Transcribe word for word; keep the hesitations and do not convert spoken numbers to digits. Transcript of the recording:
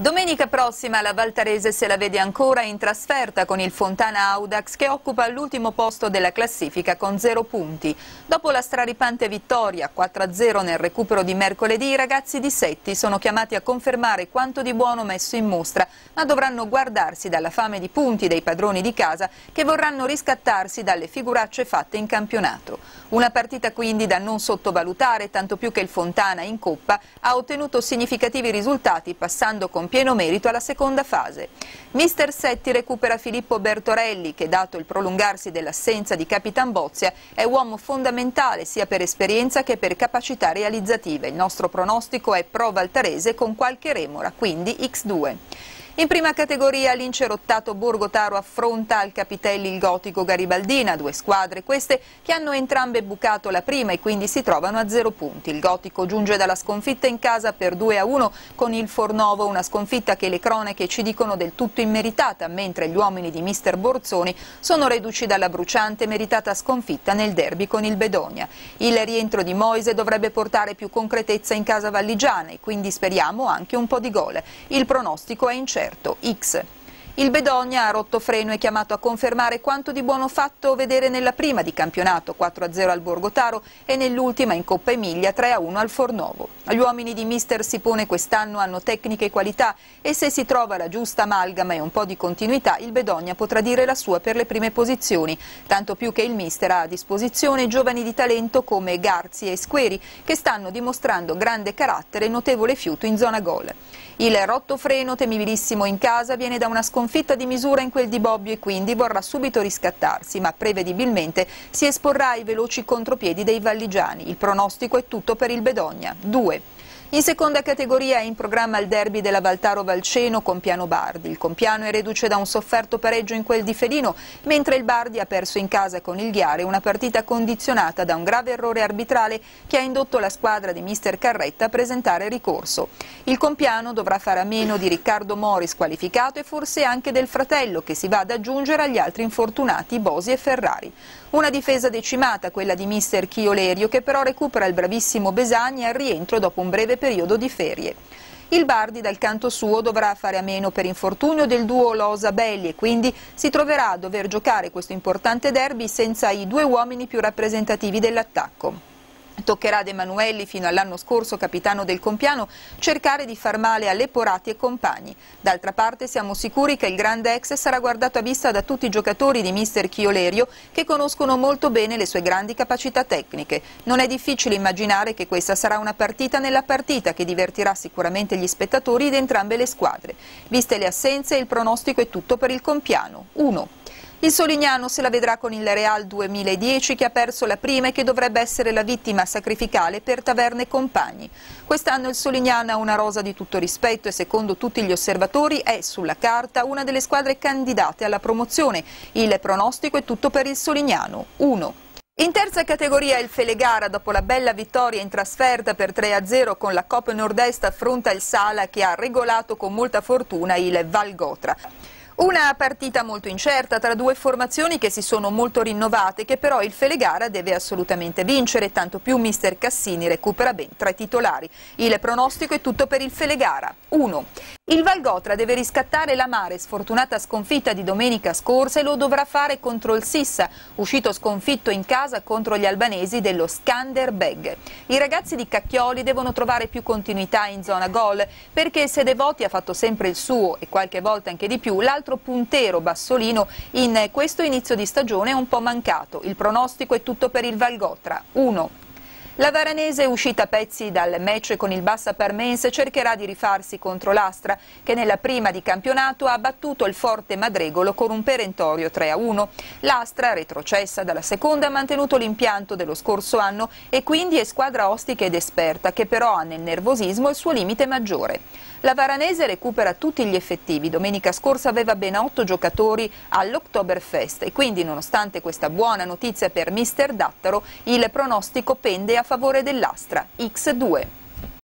Domenica prossima la Valtarese se la vede ancora in trasferta con il Fontana Audax che occupa l'ultimo posto della classifica con zero punti. Dopo la straripante vittoria quattro a zero nel recupero di mercoledì, i ragazzi di Setti sono chiamati a confermare quanto di buono messo in mostra, ma dovranno guardarsi dalla fame di punti dei padroni di casa che vorranno riscattarsi dalle figuracce fatte in campionato. Una partita quindi da non sottovalutare, tanto più che il Fontana in Coppa ha ottenuto significativi risultati passando con pieno merito alla seconda fase. Mister Setti recupera Filippo Bertorelli che, dato il prolungarsi dell'assenza di Capitan Bozia, è uomo fondamentale sia per esperienza che per capacità realizzative. Il nostro pronostico è pro Valtarese con qualche remora, quindi ics due. In prima categoria l'incerottato Borgotaro affronta al Capitelli il Gotico Garibaldina, due squadre queste che hanno entrambe bucato la prima e quindi si trovano a zero punti. Il Gotico giunge dalla sconfitta in casa per due a uno con il Fornovo, una sconfitta che le cronache ci dicono del tutto immeritata, mentre gli uomini di mister Borzoni sono reduci dalla bruciante e meritata sconfitta nel derby con il Bedonia. Il rientro di Moise dovrebbe portare più concretezza in casa valligiana e quindi speriamo anche un po' di gol. Il pronostico è incerto. X. Il Bedonia a rotto freno è chiamato a confermare quanto di buono fatto vedere nella prima di campionato quattro a zero al Borgotaro e nell'ultima in Coppa Emilia tre a uno al Fornovo. Gli uomini di mister Sipone quest'anno hanno tecniche e qualità e se si trova la giusta amalgama e un po' di continuità il Bedonia potrà dire la sua per le prime posizioni, tanto più che il mister ha a disposizione giovani di talento come Garzi e Squeri che stanno dimostrando grande carattere e notevole fiuto in zona gol. Il rotto freno, temibilissimo in casa, viene da una sconfitta di misura in quel di Bobbio e quindi vorrà subito riscattarsi, ma prevedibilmente si esporrà ai veloci contropiedi dei valligiani. Il pronostico è tutto per il Bedonia. due. In seconda categoria è in programma il derby della Valtaro Valceno con Piano Bardi. Il Compiano è reduce da un sofferto pareggio in quel di Felino, mentre il Bardi ha perso in casa con il Ghiare una partita condizionata da un grave errore arbitrale che ha indotto la squadra di mister Carretta a presentare ricorso. Il Compiano dovrà fare a meno di Riccardo Mori squalificato e forse anche del fratello che si va ad aggiungere agli altri infortunati Bosi e Ferrari. Una difesa decimata, quella di mister Chiolerio, che però recupera il bravissimo Besagni al rientro dopo un breve periodo di ferie. Il Bardi dal canto suo dovrà fare a meno per infortunio del duo Losa-Belli e quindi si troverà a dover giocare questo importante derby senza i due uomini più rappresentativi dell'attacco. Toccherà ad Emanuelli, fino all'anno scorso capitano del Compiano, cercare di far male a Leporati e compagni. D'altra parte siamo sicuri che il grande ex sarà guardato a vista da tutti i giocatori di mister Chiolerio che conoscono molto bene le sue grandi capacità tecniche. Non è difficile immaginare che questa sarà una partita nella partita che divertirà sicuramente gli spettatori di entrambe le squadre. Viste le assenze, il pronostico è tutto per il Compiano. uno. Il Solignano se la vedrà con il Real duemiladieci che ha perso la prima e che dovrebbe essere la vittima sacrificale per Taverne e compagni. Quest'anno il Solignano ha una rosa di tutto rispetto e secondo tutti gli osservatori è sulla carta una delle squadre candidate alla promozione. Il pronostico è tutto per il Solignano. uno. In terza categoria il Felegara, dopo la bella vittoria in trasferta per tre a zero con la Coppa Nord-Est, affronta il Sala che ha regolato con molta fortuna il Valgotra. Una partita molto incerta tra due formazioni che si sono molto rinnovate, che però il Felegara deve assolutamente vincere, tanto più mister Cassini recupera ben tre titolari. Il pronostico è tutto per il Felegara. uno. Il Valgotra deve riscattare la mare sfortunata sconfitta di domenica scorsa e lo dovrà fare contro il Sissa, uscito sconfitto in casa contro gli albanesi dello Skanderbeg. I ragazzi di Cacchioli devono trovare più continuità in zona gol, perché se Devoti ha fatto sempre il suo e qualche volta anche di più, l'altro puntero Bassolino in questo inizio di stagione è un po' mancato. Il pronostico è tutto per il Valgotra. uno. La Varanese, uscita a pezzi dal match con il Bassa Parmense, cercherà di rifarsi contro l'Astra, che nella prima di campionato ha battuto il forte Madregolo con un perentorio tre a uno. L'Astra, retrocessa dalla seconda, ha mantenuto l'impianto dello scorso anno e quindi è squadra ostica ed esperta, che però ha nel nervosismo il suo limite maggiore. La Varanese recupera tutti gli effettivi. Domenica scorsa aveva ben otto giocatori all'Oktoberfest e quindi, nonostante questa buona notizia per mister Dattaro, il pronostico pende a favore dell'Astra. ics due.